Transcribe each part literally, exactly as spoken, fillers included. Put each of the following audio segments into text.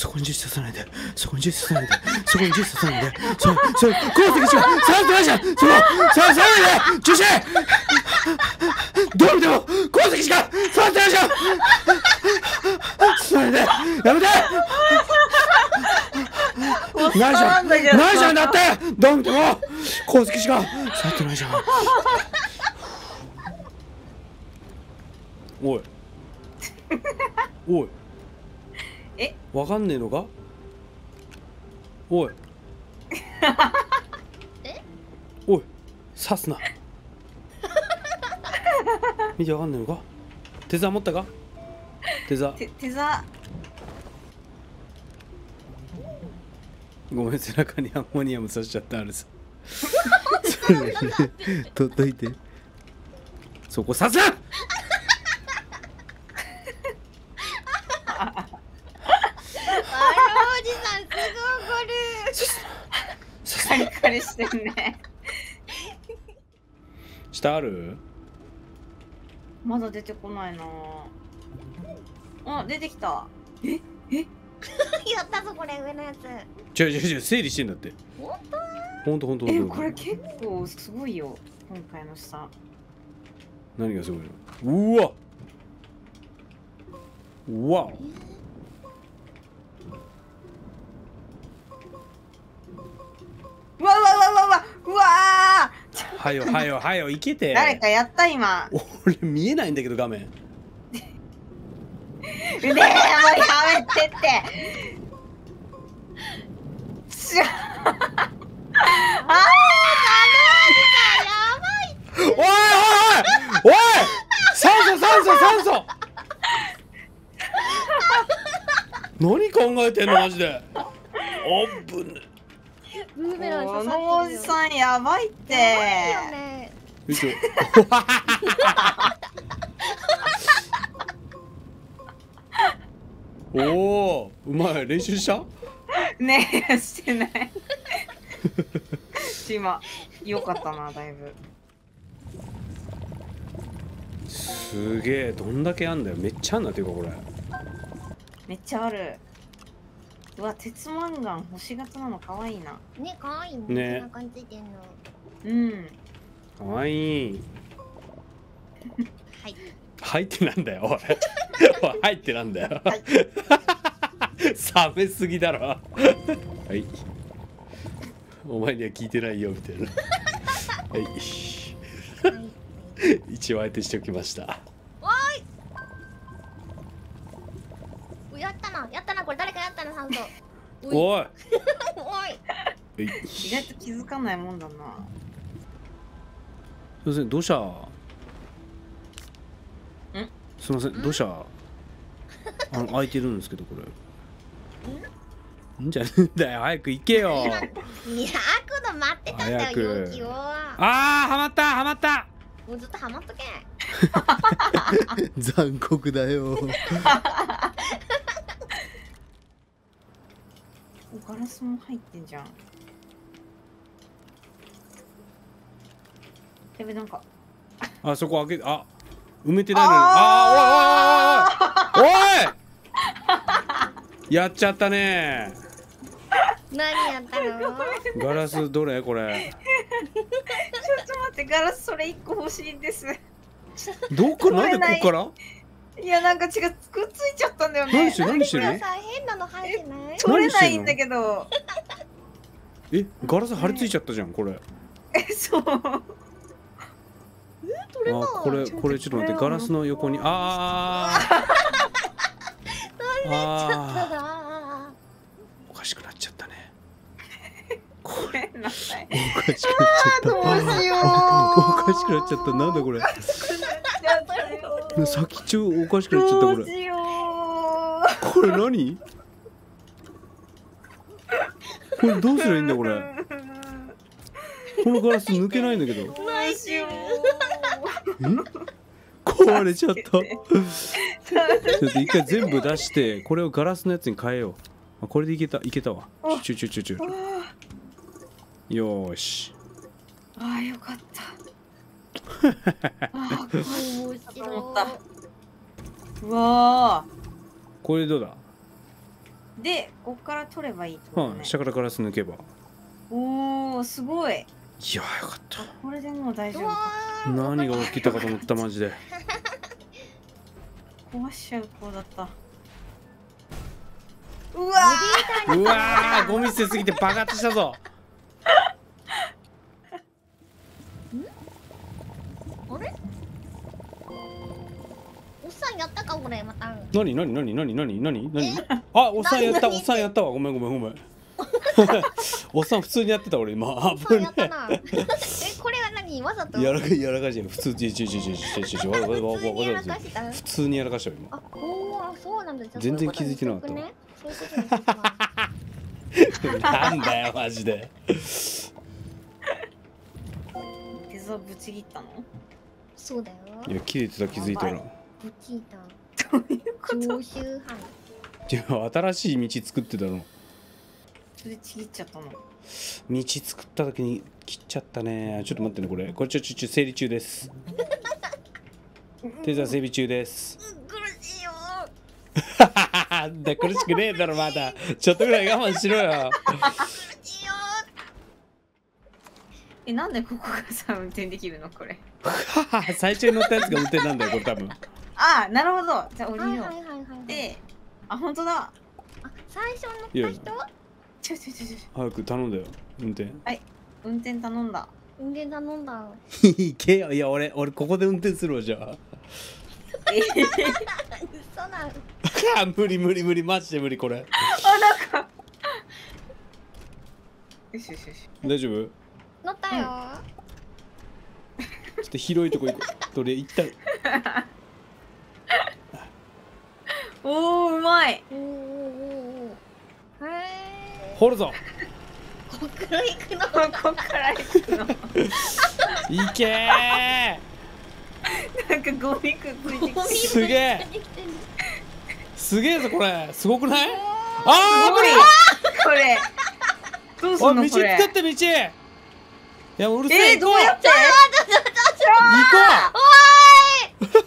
そこに銃刺さないで、そこに銃刺さないで、そこに銃刺さないで、それ、それ、鉱石しか刺さってないじゃん。その、刺さないで、中止。どう見ても鉱石しか刺さってないじゃん。それで、やめて。ないじゃん、ないじゃんだって。どう見ても鉱石しか刺さってないじゃん。おい、おい。 え、 わかんねえのか。おいえおい、刺すな。見てわかんねえのか。テザー持ったか。テザーてテザごめん、背中にアンモニアム刺しちゃったあるさ。それね、取っといて。そこ刺すな。 あのおじさんすぐ怒る。 ーカリカリしてんね。 下ある。 まだ出てこないな。あ、出てきた。ええやったぞこれ上のやつ。 ちょいちょいちょい、整理してんだって。 本当？ ほんとほんとほえ、 んと。 これ結構すごいよ。今回の下。 何がすごいの。うわうわうわうわうわうわうわうわー。 はよはよはよ、いけて。 誰かやった今。 俺見えないんだけど画面。 ねえ、もうやめてってしゃあおいおいおいおい、酸素酸素酸素。何考えてんのマジで。あっぶね。 ブーメランこ刺さってるよ。 のおじさんやばいって。 やばいよね。 よいしょ。おお、うまい。練習した。 ねえ、してない。今よかったな、だいぶ。 すげえ、どんだけあんだよ。めっちゃあんなっていうかこれ。 めっちゃある。うわ、鉄マンガン星型なの可愛いな。 ね、可愛いね。 ね背中についてんの。 うん。 かわいい。 はい。 はいってなんだよ。おい。おい、はいってなんだよ。 はい冷めすぎだろ。はい。お前には聞いてないよみたいな。はい。一応相手しておきました。 お、やったな、やったな、これ誰かやったな、酸素。 おい。 おい。 えい。 意外と気づかないもんだな。 すいません、どうした。ん。すいません、どうした。あの、空いてるんですけど、これ。んじゃねえんだよ、早く行けよ。 いや、開くの待ってたんだ早くよ、容器を。 ああ、はまった、はまった。 もうずっとハマっとけ。 残酷だよ。 ガラスも入ってんじゃん。やべ、なんか。 あそこ開け、あ、埋めてないのに。ああ、おいおいおいおい。おい。やっちゃったね。 何やったの？ ガラスどれこれ。 ちょっと待って、ガラスそれ一個欲しいです。 どこ、なんでここから。 いや、なんか違う、くっついちゃったんだよね。 何してる何してる。 これさ、変なの入ってない？ 取れないんだけど。 え、ガラス張り付いちゃったじゃん、これ。 え、そう。 え、取れない。 あ、これ、これちょっと待って、ガラスの横に、ああ。ああ。おかしくなっちゃったね。これ。 なさい。 おかしくなっちゃった。 どうしよう。 おかしくなっちゃった、なんだこれ。先っちょおかしくなっちゃったこれ。 どうしよう。 これ何？これどうすればいいんだこれ。このガラス抜けないんだけど。 どうしよう。 え？壊れちゃった。ちょっと一回全部出してこれをガラスのやつに変えよう。これでいけたいけたわ。ちょちょちょちょ。よーし。 ああ、よかった。ああ、 面白い。 うわあ。 これどうだ。 でこっから取ればいいってことね。 うん、下からガラス抜けば。 おお、すごい。 いやー、よかった。 これでもう大丈夫うわか。 ー何が起きたかと思ったマジで。 壊しちゃう子だった。うわーうわー、ゴミ捨てすぎて爆発したぞ。 あれおっさんやったかこれまた。 なになになになになになになに。あ、おっさんやった、おっさんやったわ。ごめんごめんごめん。おっさん普通にやってた俺今。 おっさんやったな。え、これは何わざと？ やらかやらかしてる。普通にちちちちちちちわわわわわ普通にやらかした。 普通にやらかしたよ今。 あ、おお、そうなんだ。じゃあ全然気づいてなかったそういうことにしとくね。そういうことにしとくわ。 なんだよマジで。 水をぶち切ったの？ そうだよ。 いや切れてた気づいたら。 ぶちいた。 どういうこと？ 常習犯。 いや新しい道作ってたの。 それちぎっちゃったの。 道作った時に切っちゃったね。ちょっと待ってねこれ。これちょちょちょ整理中です。テザー整備中です。 苦しいよ。 だ苦しくねえだろまだ。ちょっとぐらい我慢しろよ。 苦しいよ。 え、なんでここがさ運転できるのこれ？ 最初に乗ったやつが運転なんだよこれ多分。 ああ、なるほど。じゃあ降りよう。 はいはいはいはい。 で、あ、本当だ。 あ、最初乗った人？ ちょちょちょちょ。 早く頼んだよ運転。 運転頼んだ。 運転頼んだ。 いけよ。いや俺俺ここで運転するわじゃあ。 えー、 嘘なの。 無理無理無理マジで無理これ。 あ、なんか。よしよしよし。 大丈夫？ 乗ったよ。 ちょっと広いとこ行こう。どれ一旦。 おお、うまい。 おおおお。へえ。 掘るぞ。 こっから行くの。 ここから行くの。 いけー。 なんかゴミくっついてきて。 すげえ。すげえぞこれ。すごくない？ すあごい。これ。どうすあ。あ道んのこれ。 作って道。いやうるせえ。 えー、どうやって？ 行こ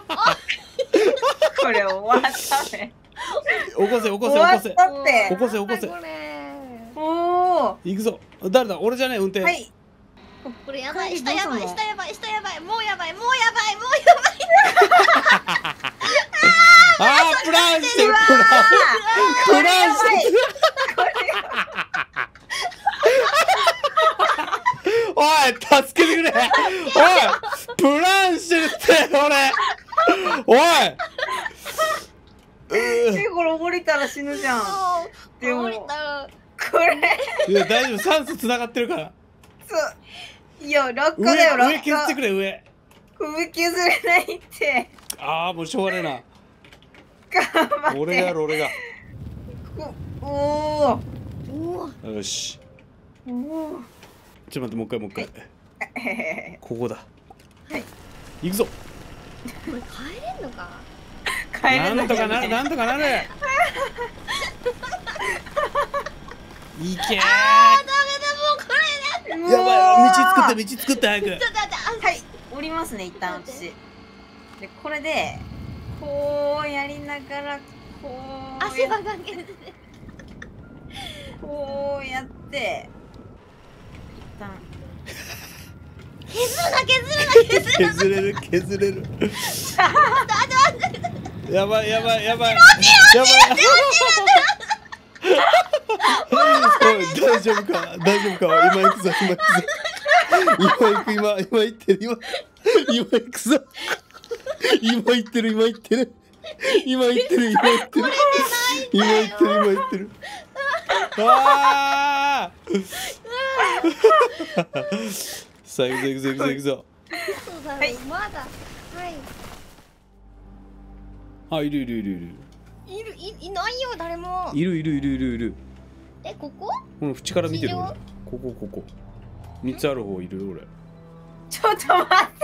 これ終わったね。 う。起こせ起こせ終わっ起こせ。 たって起。こせ起こせ。 これ。 おお。 行くぞ。誰だ俺じゃねえ運転。 はい。 これやばい。 帰り下やばい。 どうすんの下やばい。下やばい。もうやばい。もうやばい。もうやばい。 ああプランしてるプラン。プランしてる。おい助けてくれ。おいプランしてるって俺。おい。 え、これ降りたら死ぬじゃん。でも降りた。 これ。 いや大丈夫酸素つながってるから。 そう。いや、落上下だよ、落上削ってくれ上。 上削れないって。 ああもうしょうがねえな。 頑張って。 俺がやる俺が。 おおおお。 よし。 おお。 ちょっと待ってもう一回もう一回。 へへへ。 ここだ。 はい。 行くぞ。 これ帰れんのか。 帰れないなんとかなるなんとかなる。いけー。 あーダメだもうこれだ。 やばい道作って道作って早く。 ちょっと待って。 はい、降りますね、一旦私。で、これで、こうやりながら、こう足や場がけて。 こうやって、一旦。 削るな削るな削るな。 削れる削れる。やばいやばいやばい。やばい。おい大丈夫か大丈夫か今行くぞ今行くぞ。今行く今今行ってる今今行くぞ。今行ってる今行ってる今行ってる今行ってる今行ってる今行ってる。ああ。さあ行くぞ行くぞ行くぞ行くぞ。 そうだろう、 はいまだ。はい。 あいるいるいるいるいるいいないよ誰も。 いるいるいるいるいる。 えここ？ この縁から見てる地上俺。ここここ。三つある方いるよ俺。 ちょっと待って。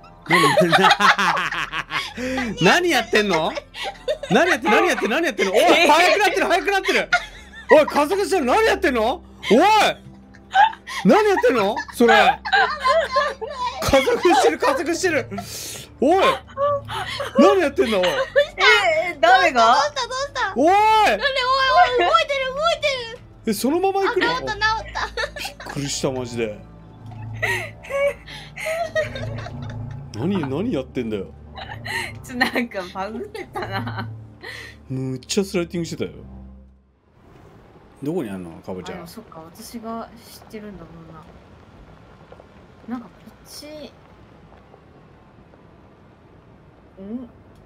何何やってんの？何やって何やって何やってんの？おい速くなってる速くなってる。おい加速してる何やってんの？おい何やってんの？それ加速してる加速してる。おい何やってんの？おいえー、誰が？ どうしたどうした？ おいなんでおいおい動いてる動いてる。 え、そのまま行あ、 くの？ 治った治った。 びっくりしたマジで。何何やってんだよ。 ちょなんかバグってたな。 むっちゃスライディングしてたよ。どこにあんのかぼちゃん。 あ、そっか、私が知ってるんだもんな。なんかこっち。ん？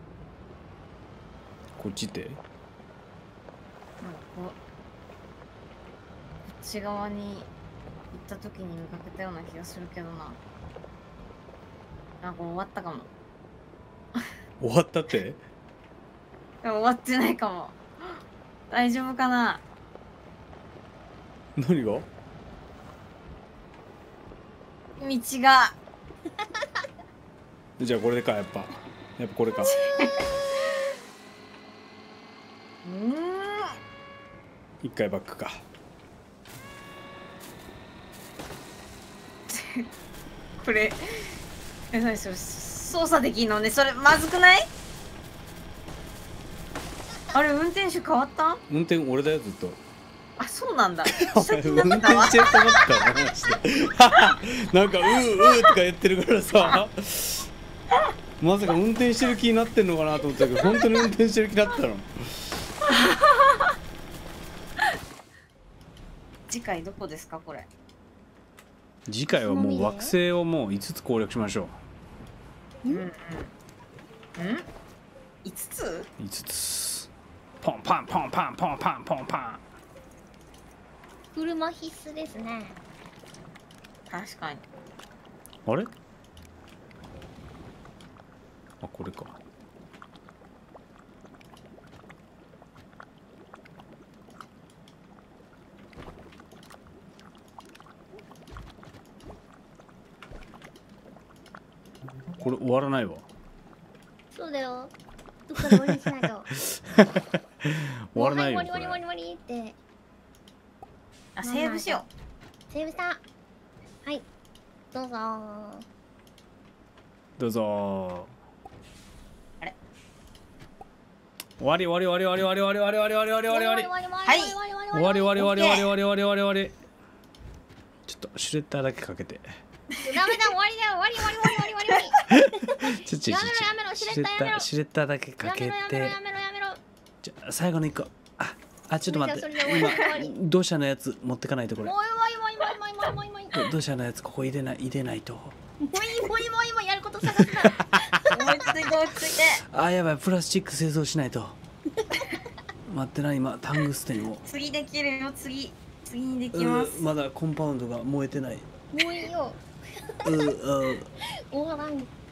こっちってなんかこうこっち側に行った時に見かけたような気がするけどな。なんか終わったかも。 終わったって？ でも終わってないかも。大丈夫かな。 何が？ 道が。 じゃあこれでか、やっぱやっぱこれか。 うーん。 一回バックか。 これえ、何それ操作できんのね。それまずくない？あれ運転手変わった？ 運転俺だよずっと。 あ、そうなんだ。 お前運転してると思ったらマジで。なんかうーうーとか言ってるからさ。まさか運転してる気になってんのかなと思ったけど、本当に運転してる気だったの。 次回どこですかこれ？ 次回はもう惑星をもういつつ攻略しましょうんうん。うん？いつつ？ う。いつつ。ポンパンポンパンポンパンポンパン。 車必須ですね。 確かに。 あれ？あ、これか。これ終わらないわ。 そうだよ。どっかで終わりにしないと。 終わらないよ。 終わり終わり終わり終わりって。 あ、セーブしよセーブした。はい。どうぞー。 どうぞー。 あれ？ 終わり終わり終わり終わり終わり終わり終わり終わり終わり終わりはい終わり終わり終わり終わり終わり終わり終わり終わり。ちょっとシュレッダーだけかけて。 ダメだ、終わりだよ、終わり終わり終わり終わり終わり。 ちょちょちょやめろやめろ、シュレッダーやめろ。 シュレッダーだけかけて。 やめろやめろやめろ。 じゃ最後の一個。あ、あちょっと待って。 それじゃそれで終わり終わ今土砂のやつ持ってかないとこれ。 もういもういもういもういもういもういもういもういもうい土砂のやつここ入れない入れないと。 もういもういもういもうやること探すな。 う。落ち着いて落ち着いて。 あ、やばい、プラスチック製造しないと。待ってな、今タングステンを。 次できるよ。次次にできます。 まだコンパウンドが燃えてない。 もういいよ。 うう終わらん。